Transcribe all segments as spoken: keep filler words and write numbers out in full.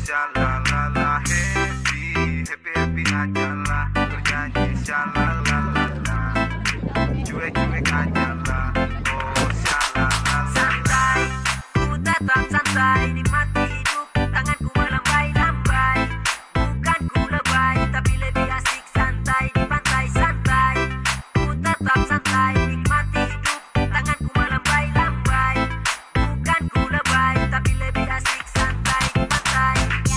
Shalalala happy, happy happy aja lah, bernyanyi shalalala, cuek-cuek aja lah, oh shalalala. Santai, ku tetap santai, nikmati hidup, tanganku melambai-lambai. Bukan ku lebay, tapi lebih asik santai di pantai santai. Ku tetap santai, nikmati hidup, tanganku melambai-lambai. Bukan ku lebay, tapi lebih asik santai di pantai.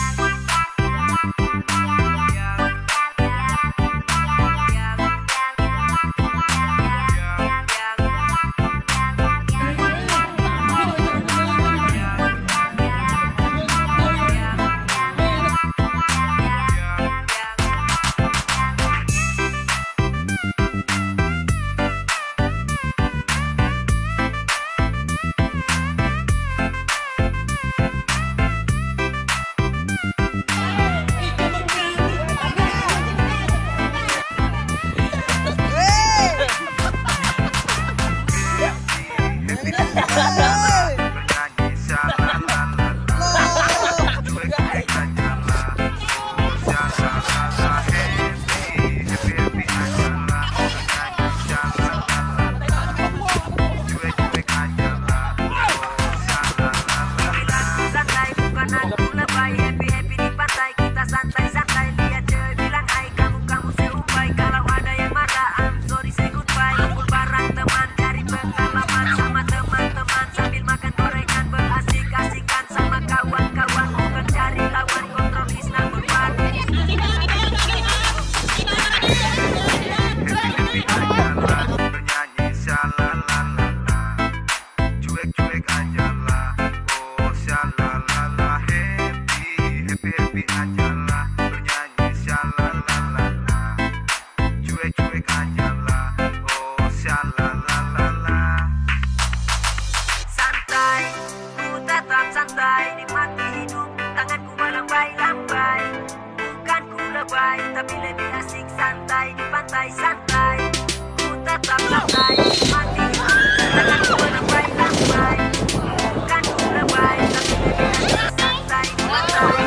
Tapi lebih asik santai di pantai santai. Ku tetap santai, nikmati hidup, tanganku melambai-lambai. Bukan ku lebay, tapi lebih asik santai di pantai.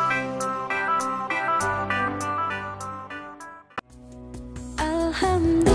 Alhamdulillah.